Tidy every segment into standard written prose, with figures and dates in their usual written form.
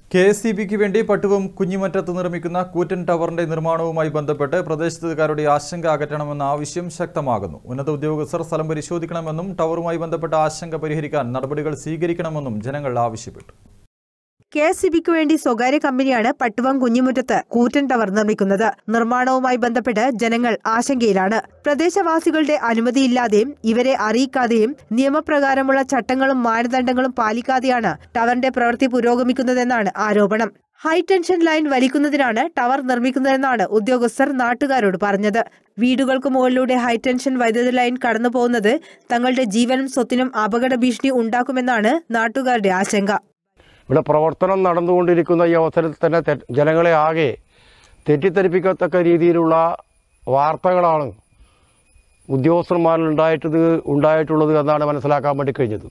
KSEBക്ക് വേണ്ടി പട്ടുവം കുഞ്ഞിമറ്റത്ത് നിർമ്മിക്കുന്ന കൂറ്റൻ ടവറിന്റെ നിർമ്മാണവുമായി ബന്ധപ്പെട്ട് പ്രദേശത്തുകാരുടെ ആശങ്ക അകറ്റണമെന്ന ആവശ്യം ശക്തമാകുന്നു. ഉന്നത ഉദ്യോഗസ്ഥർ സ്ഥലം പരിശോധിക്കണമെന്നും ടവറുമായി ബന്ധപ്പെട്ട ആശങ്ക പരിഹരിക്കാൻ നടപടികൾ സ്വീകരിക്കണമെന്നും ജനങ്ങൾ ആവശ്യപ്പെട്ടു. KSEBക്ക് വേണ്ടി സ്വകാര്യ കമ്പനിയാണ് പട്ടുവം കുഞ്ഞിമുറ്റത്ത് കൂറ്റൻ ടവർ നിർമ്മിക്കുന്നത്. നിർമ്മാണവുമായി ബന്ധപ്പെട്ട് ജനങ്ങൾ ആശങ്കയിലാണ്. പ്രദേശവാസികളുടെ അനുമതിയില്ലാതെയും ഇവരെ അറിയിക്കാതെയും നിയമപ്രകാരമുള്ള ചട്ടങ്ങളും മാനദണ്ഡങ്ങളും പാലിക്കാതെയാണ് ടവറിന്റെ പ്രവൃത്തി പുരോഗമിക്കുന്നതെന്നാണ് ആരോപണം. ഹൈടെൻഷൻ ലൈൻ വലിക്കുന്നതിനാണ് ടവർ നിർമ്മിക്കുന്നതെന്നാണ് ഉദ്യോഗസ്ഥർ നാട്ടുകാരോട് പറഞ്ഞത്. വീടുകൾക്ക് മുകളിലൂടെ ഹൈടെൻഷൻ വൈദ്യുത ലൈൻ കടന്നു പോകുന്നത് തങ്ങളുടെ ജീവനും സ്വത്തിനും അപകട ഭീഷണി ഉണ്ടാക്കുമെന്നാണ് നാട്ടുകാരുടെ ആശങ്ക. ഇവിടെ പ്രവർത്തനം നടന്നുകൊണ്ടിരിക്കുന്ന ഈ അവസരത്തിൽ തന്നെ ജനങ്ങളെ ആകെ തെറ്റിദ്ധരിപ്പിക്കത്തക്ക രീതിയിലുള്ള വാർത്തകളാണ് ഉദ്യോഗസ്ഥന്മാരിൽ ഉണ്ടായിട്ടുള്ളത് എന്നാണ് മനസ്സിലാക്കാൻ വേണ്ടി കഴിഞ്ഞത്.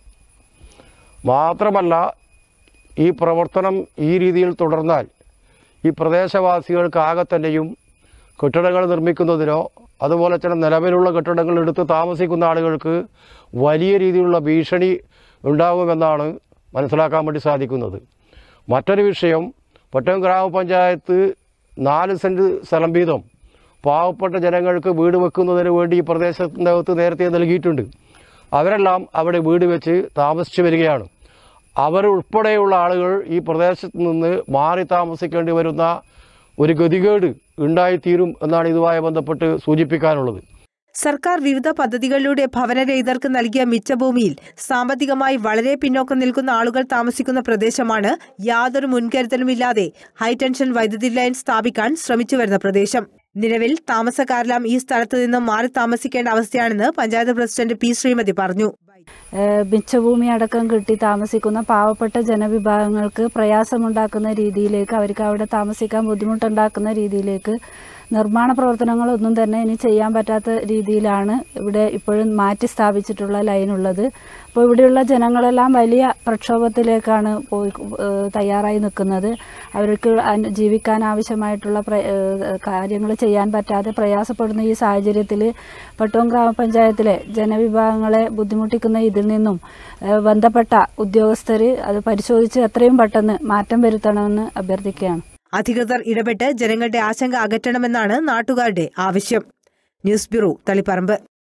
മാത്രമല്ല, ഈ പ്രവർത്തനം ഈ രീതിയിൽ തുടർന്നാൽ ഈ പ്രദേശവാസികൾക്ക് ആകെ തന്നെയും കെട്ടിടങ്ങൾ നിർമ്മിക്കുന്നതിനോ അതുപോലെ തന്നെ നിലവിലുള്ള കെട്ടിടങ്ങൾ എടുത്ത് താമസിക്കുന്ന ആളുകൾക്ക് വലിയ രീതിയിലുള്ള ഭീഷണി ഉണ്ടാകുമെന്നാണ് മനസ്സിലാക്കാൻ വേണ്ടി സാധിക്കുന്നത്. മറ്റൊരു വിഷയം, പട്ടം ഗ്രാമപഞ്ചായത്ത് 4 സെന്റ് സ്ഥലം വീതം പാവപ്പെട്ട ജനങ്ങൾക്ക് വീട് വെക്കുന്നതിന് വേണ്ടി ഈ പ്രദേശത്തിൻ്റെ അകത്ത് നേരത്തെ നൽകിയിട്ടുണ്ട്. അവരെല്ലാം അവിടെ വീട് വെച്ച് താമസിച്ചു വരികയാണ്. അവരുൾപ്പെടെയുള്ള ആളുകൾ ഈ പ്രദേശത്ത് നിന്ന് മാറി താമസിക്കേണ്ടി വരുന്ന ഒരു ഗതികേട് ഉണ്ടായിത്തീരും എന്നാണ് ഇതുമായി ബന്ധപ്പെട്ട് സൂചിപ്പിക്കാനുള്ളത്. സർക്കാർ വിവിധ പദ്ധതികളിലൂടെ ഭവനരഹിതർക്ക് നൽകിയ മിച്ചഭൂമിയിൽ സാമ്പത്തികമായി വളരെ പിന്നോക്കം നിൽക്കുന്ന ആളുകൾ താമസിക്കുന്ന പ്രദേശമാണ് യാതൊരു മുൻകരുതലുമില്ലാതെ ഹൈടെൻഷൻ വൈദ്യുതി ലൈൻ സ്ഥാപിക്കാൻ ശ്രമിച്ചുവരുന്ന പ്രദേശം. നിലവിൽ താമസക്കാരെല്ലാം ഈ സ്ഥലത്ത് നിന്ന് മാറി താമസിക്കേണ്ട അവസ്ഥയാണെന്ന് പഞ്ചായത്ത് പ്രസിഡന്റ് P. ശ്രീമതി പറഞ്ഞു. മിച്ചഭൂമി അടക്കം കിട്ടി താമസിക്കുന്ന പാവപ്പെട്ട ജനവിഭാഗങ്ങൾക്ക് പ്രയാസമുണ്ടാക്കുന്ന രീതിയിലേക്ക്, അവർക്ക് അവിടെ താമസിക്കാൻ ബുദ്ധിമുട്ടുണ്ടാക്കുന്ന രീതിയിലേക്ക് നിർമ്മാണ പ്രവർത്തനങ്ങളൊന്നും തന്നെ ഇനി ചെയ്യാൻ പറ്റാത്ത രീതിയിലാണ് ഇവിടെ ഇപ്പോഴും മാറ്റി സ്ഥാപിച്ചിട്ടുള്ള ലൈനുള്ളത്. അപ്പോൾ ഇവിടെയുള്ള ജനങ്ങളെല്ലാം വലിയ പ്രക്ഷോഭത്തിലേക്കാണ് തയ്യാറായി നിൽക്കുന്നത്. അവർക്ക് ജീവിക്കാൻ ആവശ്യമായിട്ടുള്ള കാര്യങ്ങൾ ചെയ്യാൻ പറ്റാതെ പ്രയാസപ്പെടുന്ന ഈ സാഹചര്യത്തിൽ പട്ടുവം ഗ്രാമപഞ്ചായത്തിലെ ജനവിഭാഗങ്ങളെ ബുദ്ധിമുട്ടിക്കുന്ന ഇതിൽ നിന്നും ബന്ധപ്പെട്ട ഉദ്യോഗസ്ഥർ അത് പരിശോധിച്ച് എത്രയും പെട്ടെന്ന് മാറ്റം വരുത്തണമെന്ന് അഭ്യർത്ഥിക്കുകയാണ്. അധികൃതർ ഇടപെട്ട് ജനങ്ങളുടെ ആശങ്ക അകറ്റണമെന്നാണ് നാട്ടുകാരുടെ ആവശ്യം. News bureau, Taliparamba.